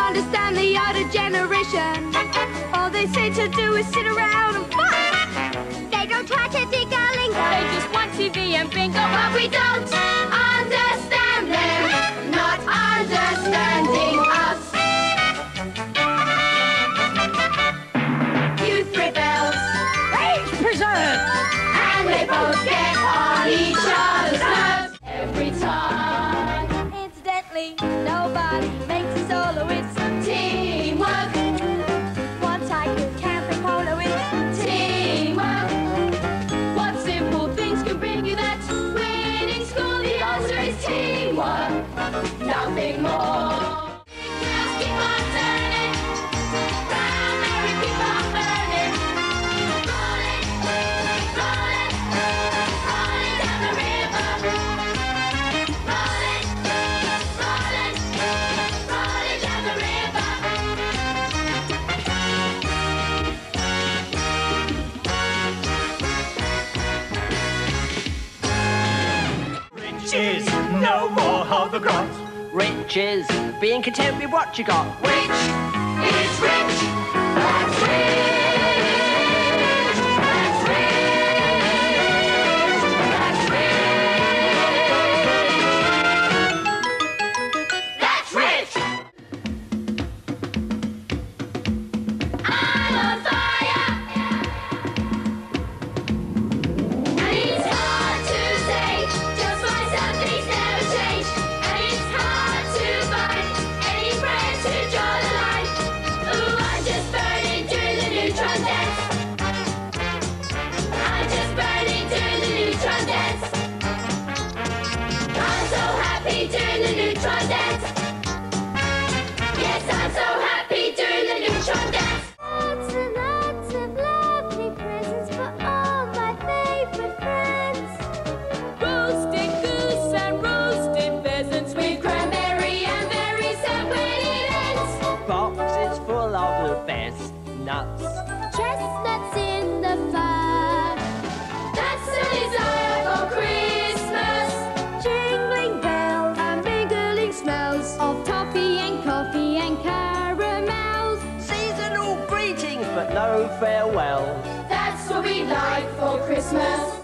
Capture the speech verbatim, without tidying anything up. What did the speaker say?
understand the older generation. All they seem to do is sit around and fuss. They don't try to dig our lingo. They just want T V and bingo, but we don't understand them, not understanding us. Youth rebels, rage preserves, and they both get on each other's nerves every time. Incidentally, nobody makes a solo, it's teamwork. One cycle can't play polo, it's teamwork. What simple things can bring you that winning score? The answer is teamwork, nothing more. Big wheels keep on turning, brown Mary keep on burning. Rolling, rolling, rolling down the river. Rolling, rolling, rolling down the river. Riches, no more hovercrafts. Riches, being content with what you got. Rich is rich, that's rich, that's rich, that's rich, that's rich. I'm on fire, and it's hard to say just why some things never change, and it's hard to find any friends who draw the line. Ooh, I'm just burning through the neutron dance. I'm just burning through the neutron dance. I'm so happy doing the neutron dance. Yes, I'm so happy doing the neutron dance. Lots and lots of lovely presents for all my favorite friends. Roasted goose and roasted pheasants with cranberry and berries and when it ends. Boxes full of the best nuts. Chestnuts in the fire. That's the desire for Christmas. Jingling bells and mingling smells of toffee and coffee and caramels. Seasonal greetings, but no farewells. That's what we like for Christmas.